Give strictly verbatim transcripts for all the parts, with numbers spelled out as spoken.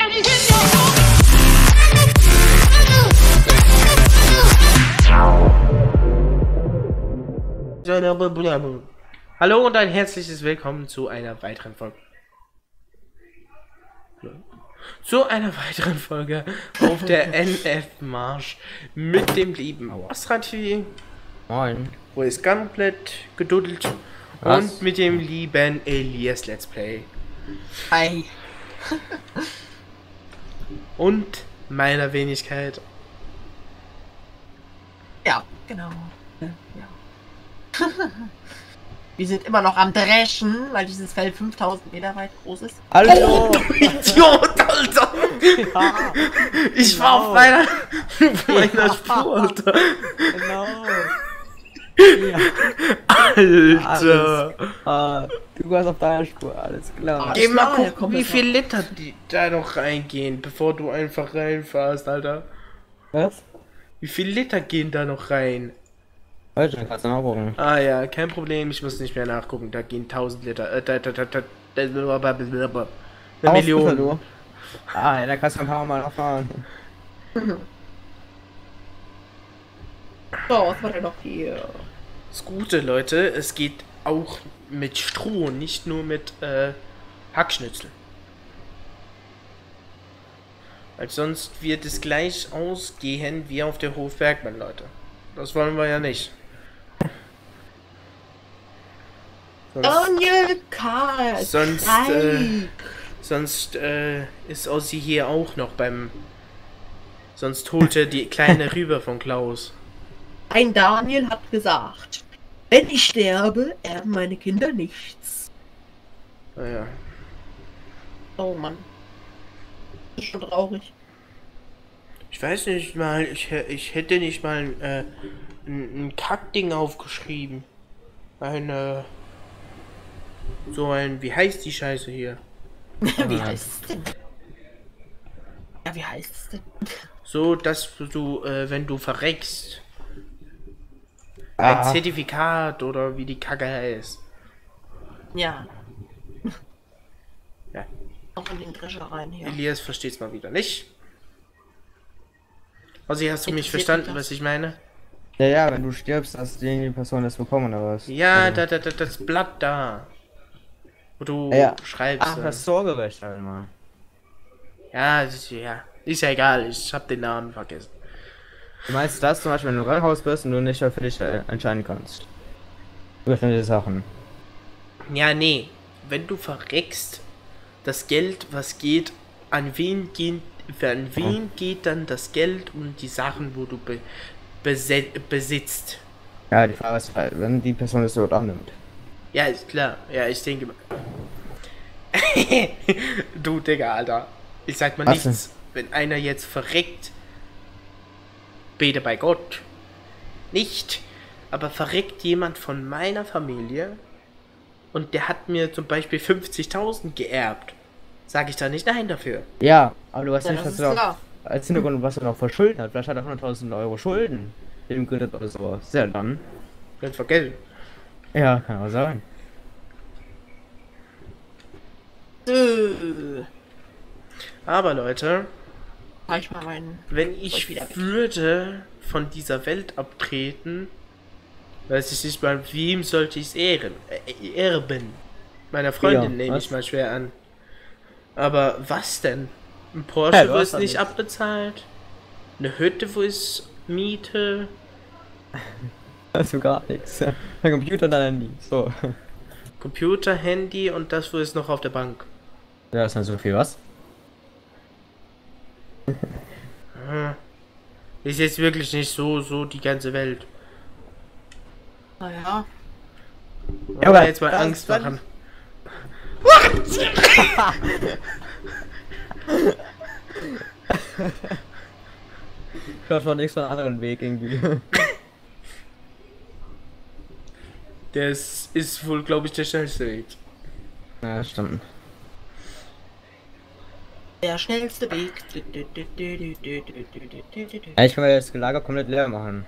Hallo und ein herzliches Willkommen zu einer weiteren Folge. Zu einer weiteren Folge auf der N F-Marsch mit dem lieben Osrati. Moin. Wo ist komplett geduddelt. Was? Und mit dem lieben Elias Let's Play. Hi. Und meiner Wenigkeit. Ja, genau. Ja. Wir sind immer noch am Dreschen, weil dieses Feld fünftausend Meter weit groß ist. Hallo! Du Idiot, Alter! Ja, Ich genau. war auf meiner, meiner Spur, Alter. Genau. Ja. Alter! Ah, du warst auf deiner Spur, alles klar. Geh mal klar, der gucken, kommt wie jetzt viel Liter die da noch reingehen, bevor du einfach reinfährst, Alter. Was? Wie viel Liter gehen da noch rein? Heute kannst du nachgucken. Ah ja, kein Problem, ich muss nicht mehr nachgucken. Da gehen tausend Liter. Äh, da, da, da, da, da, eine Million. Du. Ah, ja, da kannst du ein paar Mal nachfahren. So, was war denn noch hier? Das Gute, Leute, es geht auch mit Stroh, nicht nur mit äh, Hackschnitzel. Weil sonst wird es gleich ausgehen wie auf der Hof Bergmann, Leute. Das wollen wir ja nicht. Sonst, Daniel Karl. sonst, äh, sonst äh, ist Ossi hier auch noch beim... Sonst holt er die Kleine rüber von Klaus. Ein Daniel hat gesagt, wenn ich sterbe, erben meine Kinder nichts. Naja. Oh Mann. Das ist schon traurig. Ich weiß nicht mal, ich, ich hätte nicht mal äh, ein, ein Kackding aufgeschrieben. Eine... So ein... Wie heißt die Scheiße hier? Wie heißt es denn? Ja, wie heißt es denn? So, dass du, äh, wenn du verreckst... Ein Ah. Zertifikat oder wie die Kacke heißt. Ja. Ja. Auch in den Drescher rein hier. Elias versteht's mal wieder nicht. Also, hast du mich Interessiert verstanden, mich das? was ich meine? Ja, ja, wenn du stirbst, hast die Person das bekommen, oder was? Ja, Also. da, da, da, das Blatt da. Wo du Ja. schreibst. Ach, äh, das Sorgerecht halt mal. ja, das ist, ja, ist ja egal, ich hab den Namen vergessen. Du meinst das zum Beispiel, wenn du im Krankenhaus bist und du nicht für dich äh, entscheiden kannst? Über bestimmte Sachen. Ja, nee. Wenn du verreckst, das Geld, was geht, an wen geht, an wen geht dann das Geld und die Sachen, wo du be, bese, besitzt? Ja, die Frage ist halt, wenn die Person es dort annimmt. Ja, ist klar. Ja, ich denke mal. Du, Digga, Alter. Ich sag mal Was nichts. Wenn einer jetzt verreckt, bete bei Gott. Nicht. Aber verreckt jemand von meiner Familie und der hat mir zum Beispiel fünfzigtausend geerbt, sage ich da nicht nein dafür. Ja, aber du weißt Ja, nicht, das was ist du klar. auch als Hintergrund, was er noch für Schulden hat. Vielleicht hat er hunderttausend Euro Schulden. Dem Kredit oder sowas. Ja, dann. Ganz vergessen. Ja, kann auch sein. Äh, Aber Leute, Zeig ich mal meinen. wenn Soll ich ich wieder weg? würde von dieser Welt abtreten, weiß ich nicht mal, wem sollte ich es ehren, äh, erben? Meiner Freundin Ja, nehme ich was? mal schwer an. Aber was denn? Ein Porsche, Ja, du wo hast es doch nicht nichts. abbezahlt? Eine Hütte, wo ich miete? Hast du gar nichts. Dein Computer und dein Handy. So. Computer, Handy und das, wo ist noch auf der Bank? Ja, ist nicht so viel, was? Hm. Ist jetzt wirklich nicht so, so die ganze Welt. Naja. Ja, aber jetzt mal das- Angst das- machen. Ich hab schon nichts von einem anderen Weg irgendwie. Das ist wohl, glaube ich, der schnellste Weg. Ja, stimmt. Der schnellste Weg. Ja, ich kann mir das Lager komplett leer machen.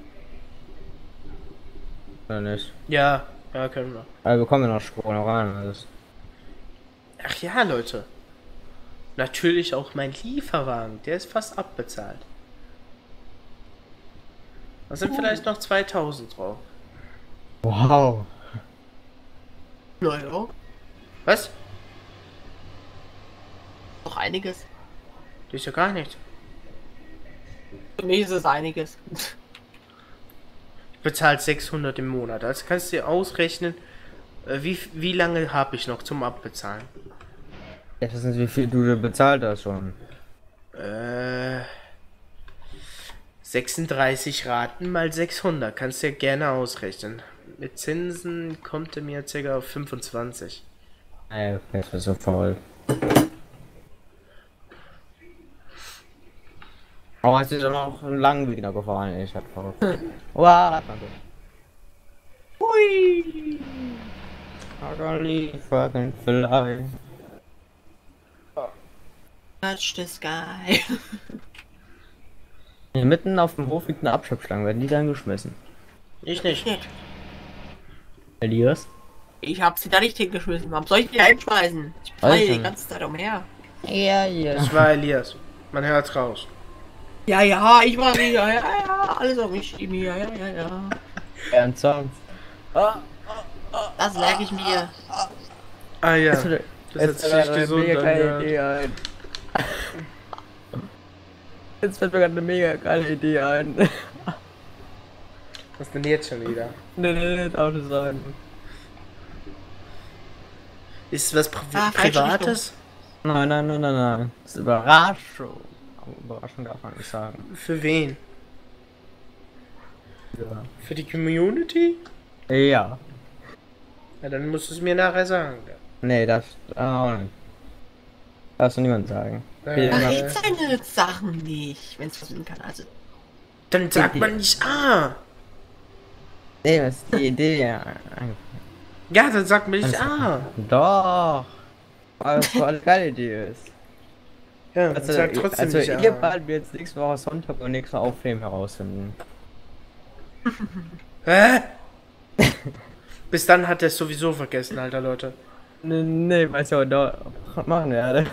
Oder nicht? Ja, ja, können wir. Aber wir bekommen ja noch Stroh noch rein. Alles. Ach ja, Leute. Natürlich auch mein Lieferwagen, der ist fast abbezahlt. Da sind vielleicht noch zweitausend drauf. Wow. Naja, Was? noch einiges. Das ist ja gar nichts. Für mich ist es einiges. Ich bezahle sechshundert im Monat. Also kannst du dir ausrechnen, äh, wie, wie lange habe ich noch zum Abbezahlen. Ich weiß nicht, wie viel du bezahlt hast schon. Äh, sechsunddreißig Raten mal sechshundert. Kannst du dir gerne ausrechnen. Mit Zinsen kommt er mir ca. auf fünfundzwanzig. Ey, das ist so faul. Oh, es ist noch einen langen Weg noch gefahren. Ich hab verrückt. Wow, das war gut. Hui! I can leave fucking fly. Touch the sky. Hier mitten auf dem Hof liegt eine Abschöpfschlange. Werden die dann geschmissen? Ich nicht. Elias? Ich hab sie da nicht hingeschmissen. Warum soll ich die einschmeißen? Ich Weiß fahre ich die nicht. ganze Zeit umher. Ja, ja. Das war Elias. Man hört's raus. Ja, ja, ich war wieder. Ja, ja, alles auf mich schieben hier. Ja, ja, ja. Ernsthaft? Das merke ich mir. Ah ja. Das Das ist jetzt nicht gesund. Dann, ja. ein. Jetzt fällt mir gerade eine mega geile Idee ein. Was denn jetzt schon wieder? Nee, nee, nee, das Auto sein. Ist es was Pri Ah, falsche Privates? Nein, nein, nein, nein, nein. Das ist Überraschung. Aber Überraschung darf man nicht sagen. Für wen? Ja. Für die Community? Ja. Ja, dann musst du es mir nachher sagen. Nee, das auch nicht. Darfst du niemand sagen. Äh, Man Ja. hält seine Sachen nicht, wenn es versuchen kann. Also, Dann sagt man nicht ah. Nee, das ist die Idee. Ja, Ja, dann sagt man nicht Also- ah. Doch. Weil es voll eine geile Idee ist. Ja, man Also, sagt trotzdem also nicht ihr ah. beiden wir jetzt nächste Woche Sonntag und nächste Woche Aufnehmen herausfinden. Hä? Bis dann hat er es sowieso vergessen, alter Leute. Nee, nee, weiß ja, da machen werde.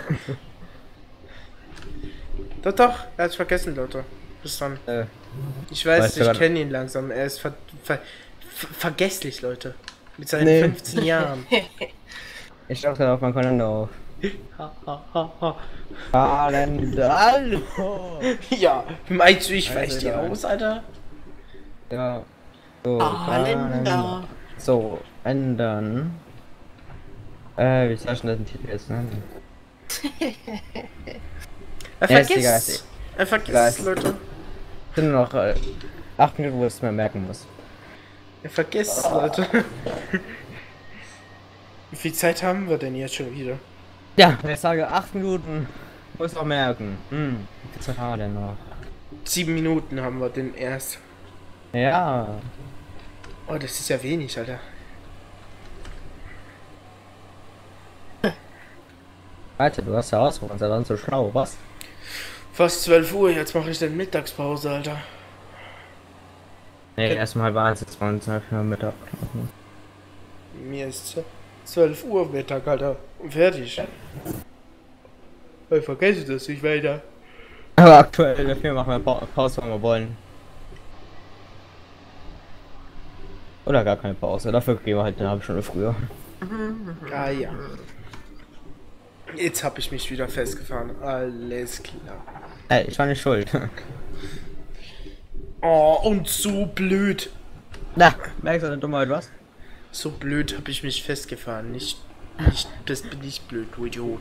Doch, doch, er hat es vergessen, Leute. Bis dann. Äh, Ich weiß, Weißt du ich gerade- kenne ihn langsam. Er ist ver ver ver vergesslich, Leute. Mit seinen Nee. fünfzehn Jahren. ich dachte auf meinen Kalender auf. Ha, ha, ha, ha. Kalender. Hallo. Ja, meinst du, ich Also weiß dir egal. aus, Alter? Ja. So, Kalender. So, ändern. Äh, wie soll ich denn den Titel jetzt nennen? Er Ja, ist egal, vergisst. ist Er vergisst, egal. Leute. Es sind nur noch äh, acht Minuten, wo ich es mir merken muss. Er vergisst, Leute. Wie viel Zeit haben wir denn jetzt schon wieder? Ja, wenn ich sage acht Minuten, muss ich auch merken. Hm, wie viel Zeit haben wir denn noch? Sieben Minuten haben wir den erst. Ja. Oh, das ist ja wenig, Alter. Alter, du hast ja ausgerufen, sei dann so schlau, was? Fast zwölf Uhr, jetzt mache ich dann Mittagspause, Alter. Nee, erstmal war es jetzt zwölf Uhr Mittag. Mir ist zwölf Uhr Mittag, Alter. Und fertig. Ich vergesse das nicht weiter. Aber aktuell dafür machen wir pa Pause, wenn wir wollen. Oder gar keine Pause, dafür gehen wir halt eine halbe Stunde früher. Ah ja. Jetzt habe ich mich wieder festgefahren. Alles klar. Ey, ich war nicht schuld. Oh, und so blöd. Na, merkst du eine Dummheit, was? So blöd habe ich mich festgefahren. Nicht, nicht, das bin ich blöd, du Idiot.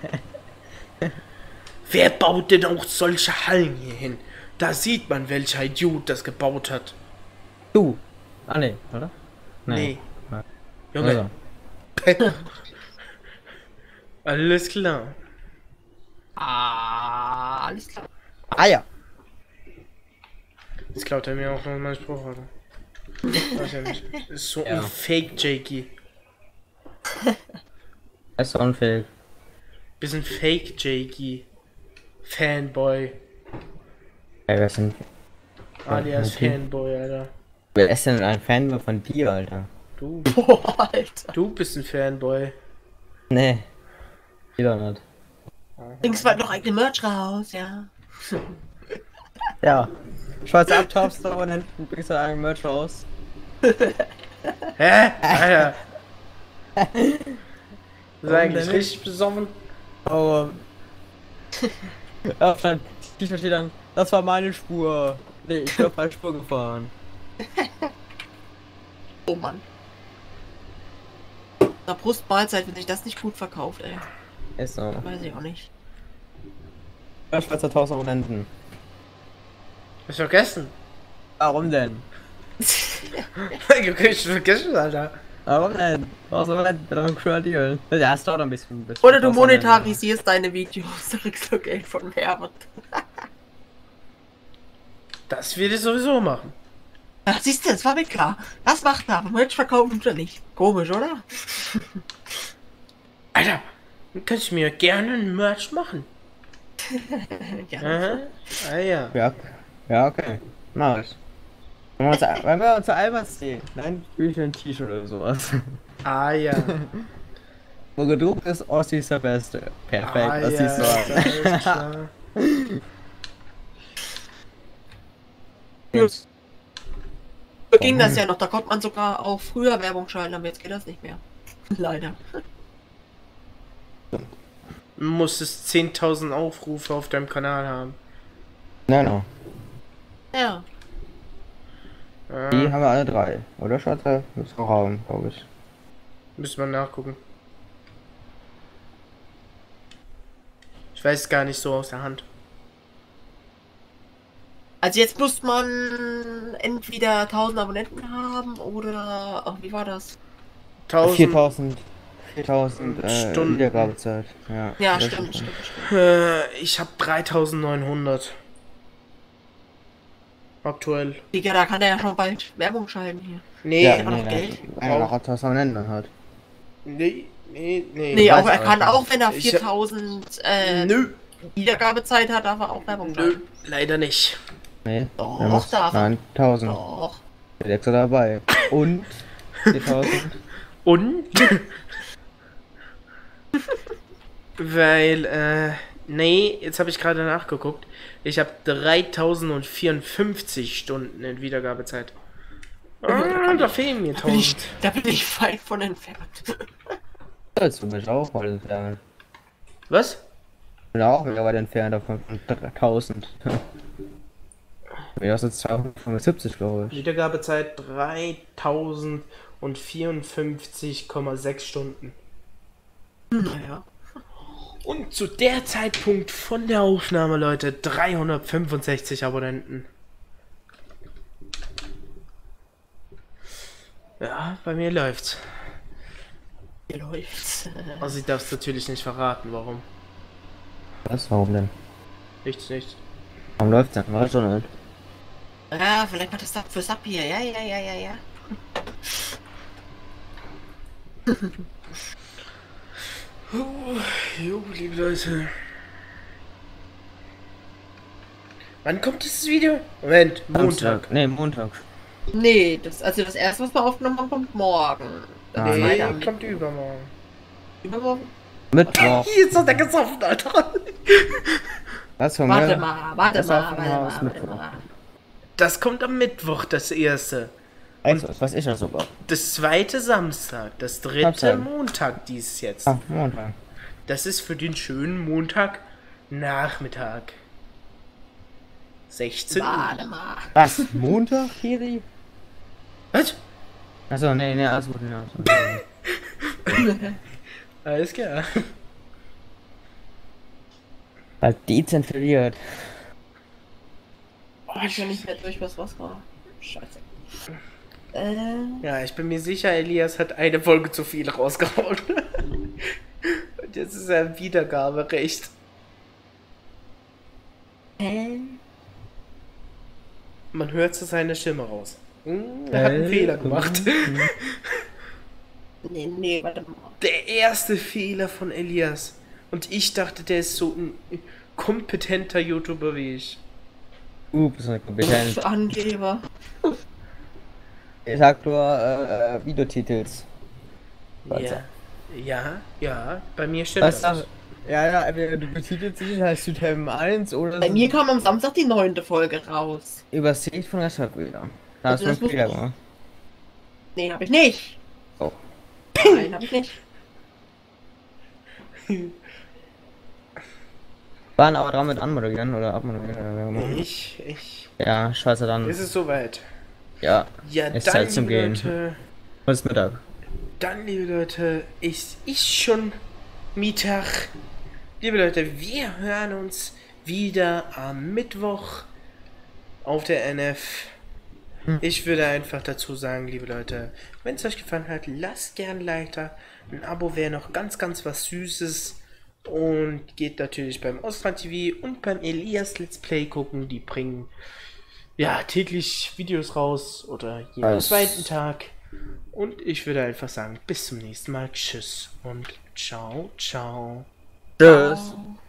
Wer baut denn auch solche Hallen hier hin? Da sieht man, welcher Idiot das gebaut hat. Du! Ah ne, oder? Nee. Ja. Junge. Also. Alles klar. Ah, alles klar. Ah ja! Jetzt klaut er mir auch noch meinen Spruch, Alter. Weiß ja nicht. Ist so Ja. ein Fake, Jakey. Er ist unfähig. Bisschen Fake, Jakey. Fanboy. Ey, wer ist denn, Alias Okay. Fanboy, Alter. wer ist denn ein Fan von dir, Alter? Du, Boah, Alter. du bist ein Fanboy. Nee. Wieder nicht. Bringst bald noch eigene Merch raus, ja. Ja. Schwarze Abtops, und hinten bringst du einen Merch raus. Hä? Alter. Das ist Warum eigentlich denn richtig besoffen. Oh. Ja, dann, ich verstehe dann, das war meine Spur. Nee, ich bin auf meine Spur gefahren. Oh Mann. Na, Brustmahlzeit, wenn sich das nicht gut verkauft, ey. Ist so. Weiß ich auch nicht. Ja, Schweizer tausend Abonnenten. Hast du vergessen? Warum denn? Du kriegst schon vergessen, Alter. Warum denn? tausend Abonnenten, dann ein Deal. Ja, es dauert ein bisschen. Bis Oder du tausend monetarisierst deine Videos, da kriegst du Geld von Herbert. Das will ich sowieso machen. Ja, siehst du, das war mir klar. Das macht er, aber Merch verkaufen oder nicht. Komisch, oder? Alter, dann könnte ich mir gerne ein Merch machen. Ja. Aha. Ah ja. Ja, ja, okay. Mach ich. Wenn wir uns, wenn wir uns zu Albers sehen, dann will ich ein T-Shirt oder sowas. Ah ja. Wo gedruckt ist, Ossi ist der Beste. Perfekt, Ah, was ja, siehst du an. alles klar. So ging das ja noch, da konnte man sogar auch früher Werbung schalten, aber jetzt geht das nicht mehr. Leider. Du musstest zehntausend Aufrufe auf deinem Kanal haben. Nein, no. Ja. Ah, Die haben wir alle drei. Oder Schatze? Müssen wir haben, glaube ich. müssen wir nachgucken. Ich weiß es gar nicht so aus der Hand. Also jetzt muss man entweder tausend Abonnenten haben oder... Ach, wie war das? tausend. viertausend. viertausend äh, Stunden. Wiedergabezeit. Ja, Ja, das stimmt, ist- stimmt, stimmt. Äh, ich habe dreitausendneunhundert. Aktuell. Digga, da kann er ja schon bald Werbung schalten hier. Nee, Ja, aber nee, noch nee, Geld. einer noch tausend Abonnenten hat. nee, nee, nee. Nee, weiß auch, er aber kann nicht. auch, wenn er Ich hab- viertausend äh, Nö, Wiedergabezeit hat, darf er auch Werbung nö, schalten. leider nicht. Nee, Doch, er muss- darf er. Nein, tausend. Doch. Der extra dabei. Und viertausend. Und? Weil, äh, nee, jetzt habe ich gerade nachgeguckt. Ich habe dreitausendvierundfünfzig Stunden in Wiedergabezeit. Ah, da fehlen mir Da bin, ich, tausend. da bin ich weit von entfernt. Sollst du mich auch mal entfernen. Was? Ich bin auch wieder weit entfernt davon von tausend. Ja, das sind zweihundertfünfundsiebzig, glaube ich. Wiedergabezeit dreitausendvierundfünfzig Komma sechs Stunden. Naja. Und zu der Zeitpunkt von der Aufnahme, Leute, dreihundertfünfundsechzig Abonnenten. Ja, bei mir läuft's. Hier läuft's. Also ich darf es natürlich nicht verraten, warum. Was? Warum denn? Nichts, nichts. Warum läuft's denn? Weiß schon nicht. Ja, vielleicht macht das Sub für Sub hier. Ja, ja, ja, ja, ja. Jo, liebe Leute. Wann kommt dieses Video? Moment, Montag. Samstag. Nee, Montag. Nee, das, also das erste, was wir aufgenommen haben, kommt morgen. Das Ah, ist Nee, weiter. kommt übermorgen. Übermorgen? Mittwoch. Hier ist doch der gesoffen, Alter. Was von Warte mir? mal, warte Das mal, auf warte dem mal, Haus warte Mittwoch. mal. Das kommt am Mittwoch, das erste. Also, das weiß ich ja sogar. Das zweite Samstag. Das dritte Samstag. Montag dies jetzt. Ah, Montag. Das ist für den schönen Montag Nachmittag. sechzehn Uhr. Warte mal. Was? Montag, Kiri? Was? Achso, nee, nee, alles gut. Ja, alles gut. Alles klar. Halt dezent verliert. Ich bin ja nicht mehr durch, was was war. Scheiße. Äh, Ja, ich bin mir sicher, Elias hat eine Folge zu viel rausgehauen. Und jetzt ist er im Wiedergaberecht. hä? Man hört zu seiner Stimme raus. Hm, er hat einen Fehler gemacht. Nee, nee, warte mal. Der erste Fehler von Elias. Und ich dachte, der ist so ein kompetenter YouTuber wie ich. Ups, eine kompetent. Angeber. Ich sag nur äh, äh, Videotitels. Ja. Ja, ja, bei mir stimmt Was das. sag, Ja, ja, entweder du betitelst dich als Südhaven eins oder Bei mir kam am Samstag die neunte Folge raus. übersät von Rechtschreibfehler. Da hast Also du das einen muss Fehler ich- gemacht. Nee, hab ich nicht. Oh. Nein, hab ich nicht. Waren aber dran mit anmoderieren oder abmoderieren oder wie auch immer. Ich, ich. Ja, scheiße dann. Ist es soweit? Ja, Ja, ist dann, Zeit zum liebe Gehen. Leute, Und ist Mittag. dann, liebe Leute, ist ist schon Mittag. Liebe Leute, wir hören uns wieder am Mittwoch auf der N F. Ich würde einfach dazu sagen, liebe Leute, wenn es euch gefallen hat, lasst gern ein Like da. Ein Abo wäre noch ganz, ganz was Süßes. Und geht natürlich beim Ostran T V und beim Elias Let's Play gucken. Die bringen ja täglich Videos raus oder jeden Alles. zweiten Tag. Und ich würde einfach sagen, bis zum nächsten Mal. Tschüss und ciao, ciao. Tschüss. Ciao.